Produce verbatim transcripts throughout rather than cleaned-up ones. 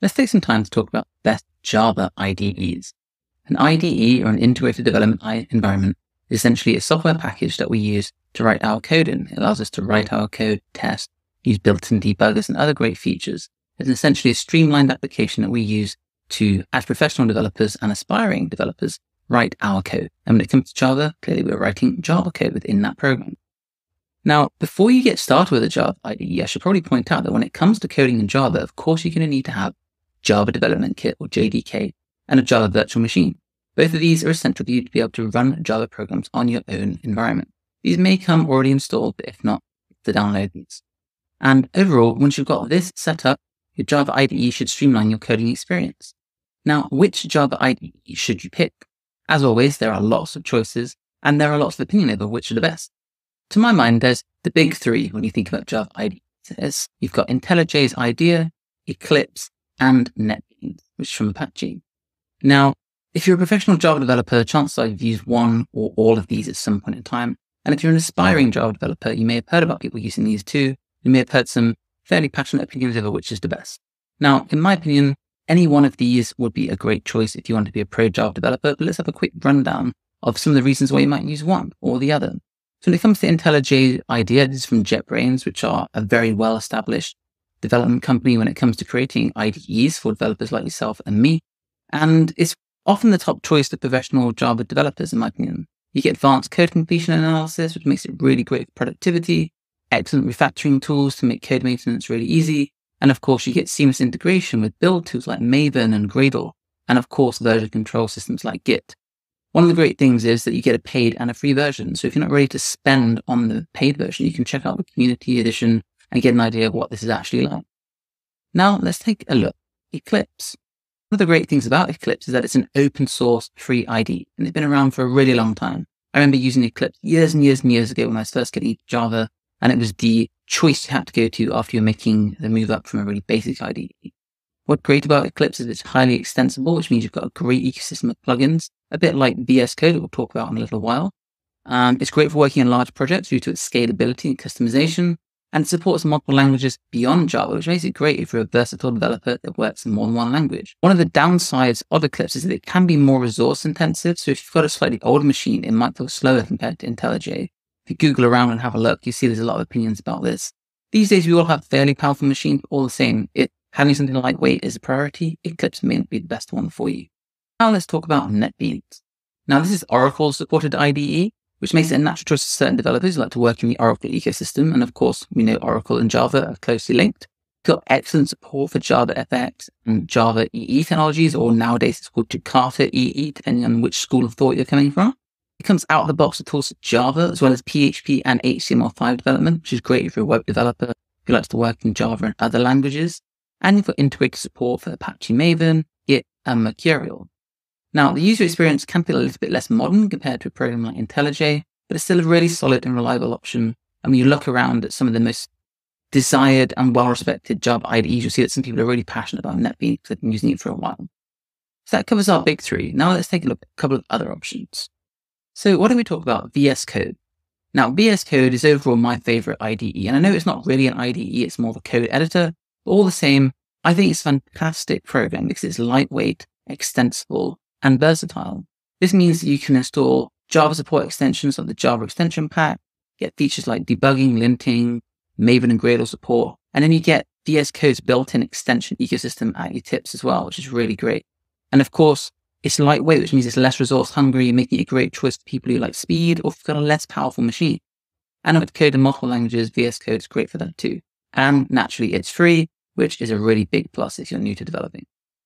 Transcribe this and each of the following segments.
let's take some time to talk about best Java I D Es. An I D E, or an integrated development environment, is essentially a software package that we use to write our code in. It allows us to write our code, test, use built-in debuggers and other great features. It's essentially a streamlined application that we use to, as professional developers and aspiring developers, write our code. And when it comes to Java, clearly we're writing Java code within that program. Now, before you get started with a Java I D E, I should probably point out that when it comes to coding in Java, of course, you're going to need to have Java Development Kit, or J D K, and a Java virtual machine. Both of these are essential for you to be able to run Java programs on your own environment. These may come already installed, but if not, to download these. And overall, once you've got this set up, your Java I D E should streamline your coding experience. Now, which Java I D E should you pick? As always, there are lots of choices, and there are lots of opinion over which are the best. To my mind, there's the big three when you think about Java I D Es. You've got IntelliJ IDEA, Eclipse, and NetBeans, which is from Apache. Now, if you're a professional Java developer, chances are you've used one or all of these at some point in time. And if you're an aspiring Java developer, you may have heard about people using these too. You may have heard some fairly passionate opinions over which is the best. Now, in my opinion, any one of these would be a great choice if you want to be a pro Java developer, but let's have a quick rundown of some of the reasons why you might use one or the other. So when it comes to IntelliJ IDEA, this is from JetBrains, which are a very well-established development company when it comes to creating I D Es for developers like yourself and me. And it's often the top choice for professional Java developers, in my opinion. You get advanced code completion analysis, which makes it really great for productivity, excellent refactoring tools to make code maintenance really easy. And of course, you get seamless integration with build tools like Maven and Gradle, and of course, version control systems like Git. One of the great things is that you get a paid and a free version. So if you're not ready to spend on the paid version, you can check out the community edition and get an idea of what this is actually like. Now, let's take a look. Eclipse. One of the great things about Eclipse is that it's an open source free I D E, and it's been around for a really long time. I remember using Eclipse years and years and years ago when I was first getting into Java, and it was the choice you had to go to after you're making the move up from a really basic I D E. What's great about Eclipse is it's highly extensible, which means you've got a great ecosystem of plugins, a bit like V S Code that we'll talk about in a little while. Um, it's great for working on large projects due to its scalability and customization, and it supports multiple languages beyond Java, which makes it great if you're a versatile developer that works in more than one language. One of the downsides of Eclipse is that it can be more resource intensive. So if you've got a slightly older machine, it might feel slower compared to IntelliJ. If you Google around and have a look, you see there's a lot of opinions about this. These days, we all have fairly powerful machines, but all the same, it having something lightweight is a priority. Eclipse may not be the best one for you. Now let's talk about NetBeans. Now this is Oracle supported I D E, which makes it a natural choice for certain developers who like to work in the Oracle ecosystem. And of course, we know Oracle and Java are closely linked. It's got excellent support for Java F X and Java E E technologies, or nowadays it's called Jakarta E E, depending on which school of thought you're coming from. It comes out of the box with tools for Java, as well as P H P and H T M L five development, which is great if you're a web developer who likes to work in Java and other languages. And you've got integrated support for Apache Maven, Git, and Mercurial. Now, the user experience can feel a little bit less modern compared to a program like IntelliJ, but it's still a really solid and reliable option. And when you look around at some of the most desired and well-respected Java I D Es, you'll see that some people are really passionate about NetBeans because they've been using it for a while. So that covers our big three. Now let's take a look at a couple of other options. So what do we talk about? V S Code. Now, V S Code is overall my favorite I D E. And I know it's not really an I D E, it's more of a code editor. But all the same, I think it's a fantastic program because it's lightweight, extensible, and versatile. This means that you can install Java support extensions like the Java extension pack, get features like debugging, linting, Maven and Gradle support, and then you get V S Code's built-in extension ecosystem at your tips as well, which is really great. And of course, it's lightweight, which means it's less resource hungry, making it a great choice for people who like speed or have got a less powerful machine. And with code in multiple languages, V S Code is great for that too. And naturally, it's free, which is a really big plus if you're new to developing.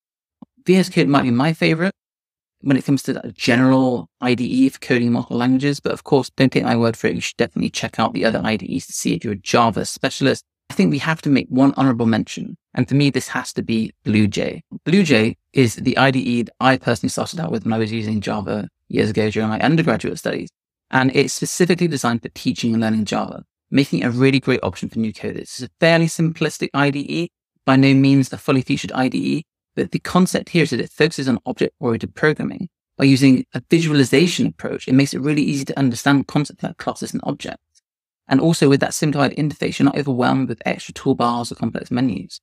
V S Code might be my favorite when it comes to that general I D E for coding in multiple languages. But of course, don't take my word for it. You should definitely check out the other I D Es to see if you're a Java specialist. I think we have to make one honorable mention. And for me, this has to be BlueJ. BlueJ is the I D E that I personally started out with when I was using Java years ago during my undergraduate studies. And it's specifically designed for teaching and learning Java, making it a really great option for new coders. It's a fairly simplistic I D E, by no means a fully featured I D E, but the concept here is that it focuses on object-oriented programming. By using a visualization approach, it makes it really easy to understand concepts like classes and objects. And also with that simplified interface, you're not overwhelmed with extra toolbars or complex menus.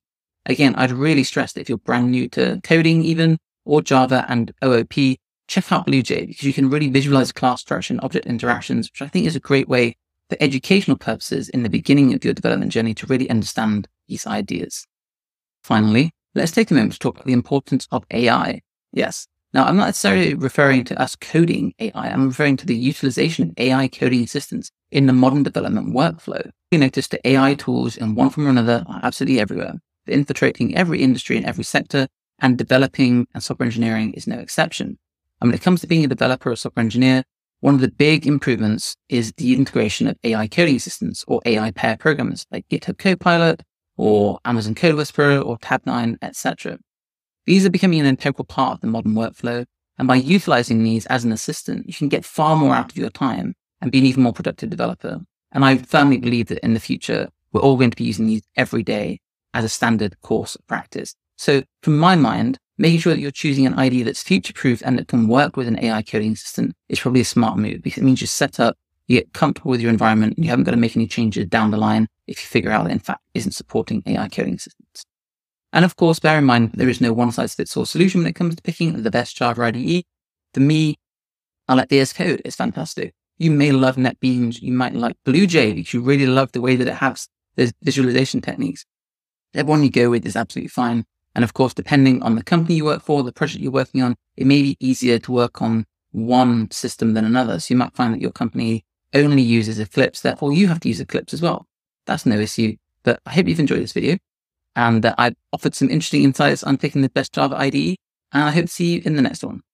Again, I'd really stress that if you're brand new to coding even, or Java and O O P, check out BlueJ because you can really visualize class structure and object interactions, which I think is a great way for educational purposes in the beginning of your development journey to really understand these ideas. Finally, let's take a moment to talk about the importance of A I. Yes. Now, I'm not necessarily referring to us coding A I. I'm referring to the utilization of A I coding assistance in the modern development workflow. You notice that A I tools in one form or another are absolutely everywhere. They're infiltrating every industry and every sector, and developing and software engineering is no exception. And when it comes to being a developer or software engineer, one of the big improvements is the integration of A I coding assistants or A I pair programmers like GitHub Copilot or Amazon Code Whisperer or Tab nine, et cetera. These are becoming an integral part of the modern workflow, and by utilizing these as an assistant, you can get far more out of your time and be an even more productive developer. And I firmly believe that in the future, we're all going to be using these every day as a standard course of practice. So from my mind, making sure that you're choosing an I D E that's future-proof and that can work with an A I coding assistant is probably a smart move because it means you're set up, you get comfortable with your environment, and you haven't got to make any changes down the line if you figure out that in fact isn't supporting A I coding assistants. And of course, bear in mind, there is no one-size-fits-all solution when it comes to picking the best Java I D E. For me, I like V S Code. It's fantastic. You may love NetBeans. You might like BlueJ because you really love the way that it has those visualization techniques. The one you go with is absolutely fine. And of course, depending on the company you work for, the project you're working on, it may be easier to work on one system than another. So you might find that your company only uses Eclipse, therefore you have to use Eclipse as well. That's no issue. But I hope you've enjoyed this video and that I've offered some interesting insights on picking the best Java I D E. And I hope to see you in the next one.